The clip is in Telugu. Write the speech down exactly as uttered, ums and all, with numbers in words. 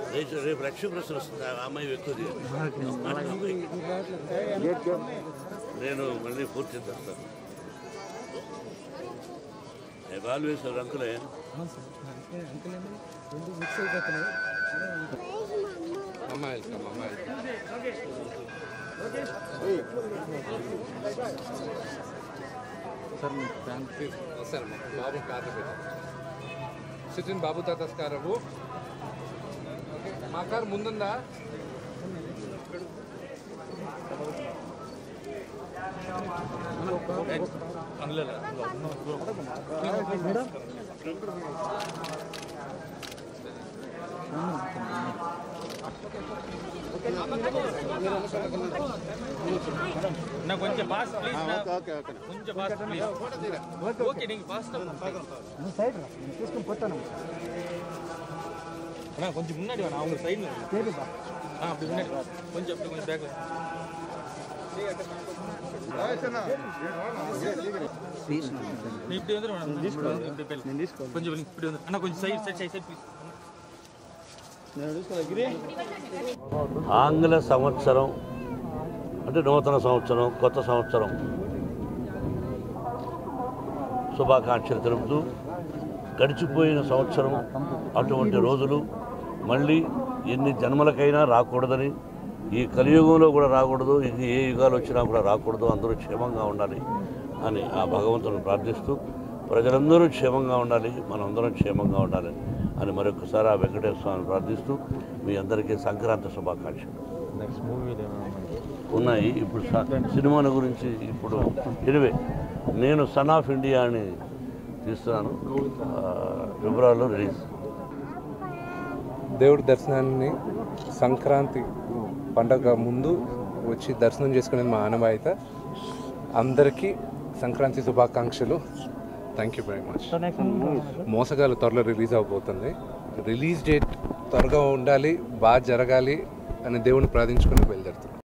రేపు రేపు లక్ష్మీ ప్రశ్న వస్తుంది ఆ అమ్మాయి ఎక్కువ నేను మళ్ళీ పూర్తి చేస్తాను. ఎవాల్యుయేషన్ సార్ అంకులే सर बैंक सर बाबू कादे बेटा सिटिन बाबू तातस्कारू మా కార్ ముందుందా నా కొంచెం ఫాస్ట్ ప్లీజ్ ఓకే ఓకే కొంచెం ఫాస్ట్ ప్లీజ్ ఓకే నీకు ఫాస్ట్ నేను సైడ్ రా నేను తీసుకొని పోతాను అన్నా కొంచెం మున్నాడి వా அவங்க సైడ్ లో లేదు బా ఆ அப்படி முன்னாடி కొంచెం அப்படி కొంచెం బ్యాక్ రాయసనా ప్లీజ్ నీ ఇప్పుడు ఎందుకు మనం తీసుకో నేను తీసుకో కొంచెం ఇప్పుడు అన్న కొంచెం సైడ్ సైడ్ సైడ్ ప్లీజ్ ఆంగ్ల సంవత్సరం అంటే నూతన సంవత్సరం కొత్త సంవత్సరం శుభాకాంక్షలు తెలుపుతూ గడిచిపోయిన సంవత్సరం అటువంటి రోజులు మళ్ళీ ఎన్ని జన్మలకైనా రాకూడదని, ఈ కలియుగంలో కూడా రాకూడదు, ఇది ఏ యుగాలు వచ్చినా కూడా రాకూడదు, అందరూ క్షేమంగా ఉండాలి అని ఆ భగవంతుని ప్రార్థిస్తూ ప్రజలందరూ క్షేమంగా ఉండాలి, మనందరం క్షేమంగా ఉండాలి అని మరొకసారి ఆ వెంకటేశ్వర స్వామిని ప్రార్థిస్తూ మీ అందరికీ సంక్రాంతి శుభాకాంక్షలు. నెక్స్ట్ మూవీ ఉన్నాయి. ఇప్పుడు సినిమాల గురించి ఇప్పుడు ఎనివే నేను సన్ ఆఫ్ ఇండియా అని తీస్తున్నాను, ఫిబ్రవరిలో రిలీజ్. దేవుడి దర్శనాన్ని సంక్రాంతి పండగ ముందు వచ్చి దర్శనం చేసుకునేది మా ఆనవాయిత. అందరికీ సంక్రాంతి శుభాకాంక్షలు. Thank you very much. Mosagallu త్వరలో రిలీజ్ అవబోతుంది. రిలీజ్ డేట్ త్వరగా ఉండాలి, బాగా జరగాలి అని దేవుని ప్రార్థించుకుని బయలుదేరుతున్నాం.